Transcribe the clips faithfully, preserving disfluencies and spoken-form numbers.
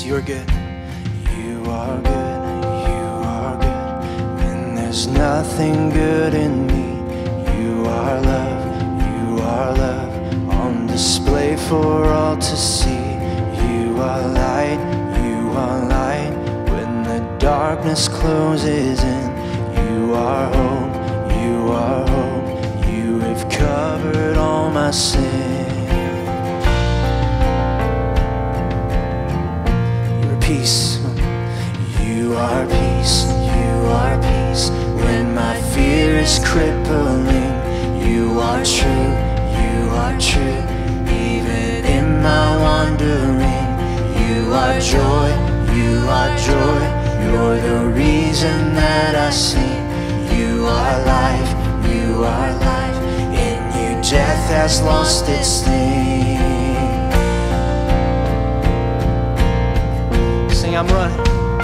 you're good. You are good, you are good. When there's nothing good in me, you are love, you are love, on display for all to see. You are light, you are light. When the darkness closes in, you are hope, you are hope. You have covered all my sin. You're peace, you are peace, you are peace. When my fear is crippling, you are true, you are true. Even in my wandering, you are joy, you are joy. You're the reason that I sing. You are life, you are life. In you death has lost its sting. Sing, I'm running.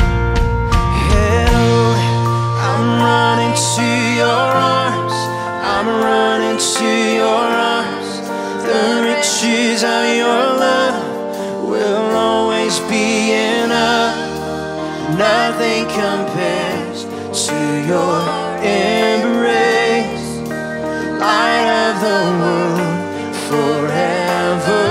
Hello, I'm running to your arms. I'm running to your arms. The riches of your love will always be enough. Nothing compares to your embrace. Light of the world, forever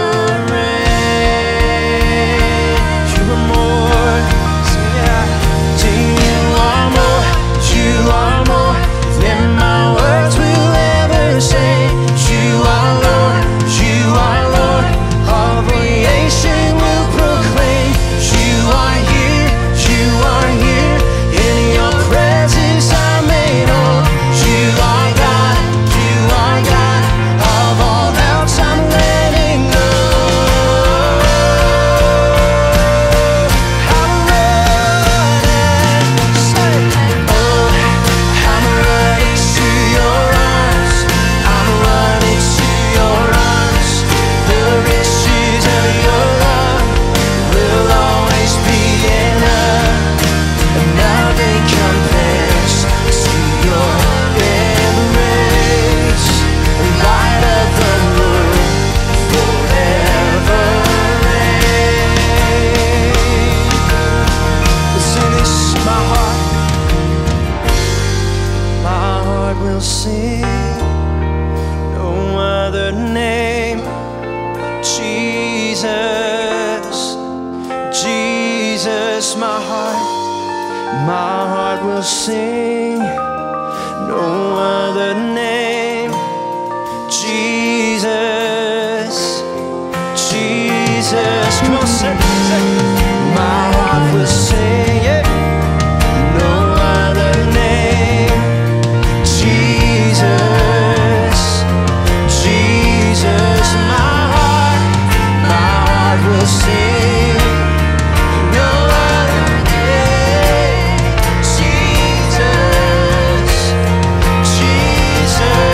reign. You are more, yeah. You are more, you are more than my words will ever say. You are Lord, you are Lord, all creation will proclaim. You are here, you are here, in your presence I'm made whole. You are God, you are God, of all else I'm letting go. I'm running, say, oh, I'm running to your arms. I'm running to your arms. The riches of your love will always be enough. Nothing compares to your embrace. Light of the world, forever reign. Listen, this is my heart. My heart will sing. No other name. Jesus, Jesus, my heart. My heart will sing. No other name. Jesus, Jesus. Come on, sing, sing. My heart will sing, yeah. No other name. Jesus, Jesus. My heart, my heart will sing. No other name. Jesus, Jesus.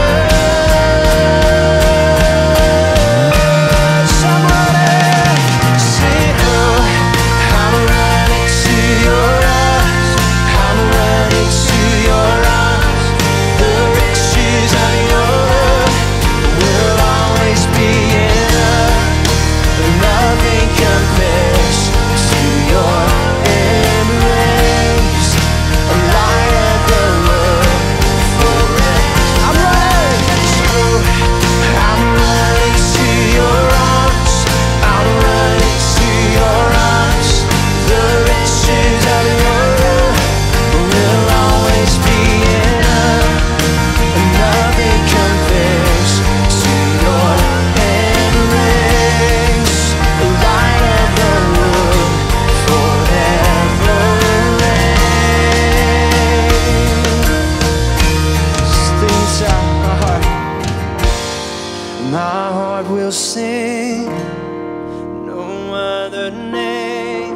I'm running, say, oh, I'm running to your arms. I'm running to your arms. The riches of your love will always be enough. Nothing compares to your embrace. A light of the world forever. I'm running, so I'm running to your arms. I'm running to your arms. The riches of your love will always be enough. Nothing compares to your embrace. The light of the world forever reign. Stay inside my heart. My heart will sing. No other name.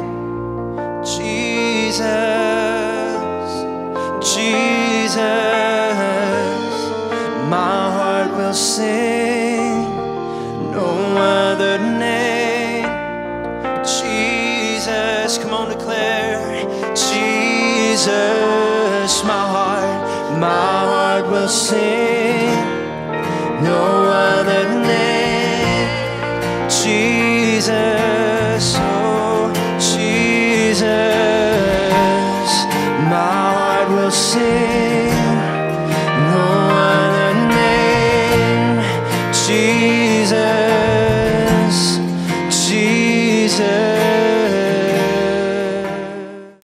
Jesus, Jesus. My heart will sing. No other name. Jesus, come on, declare. Jesus, my heart, my heart will sing. No other name. Jesus, oh Jesus.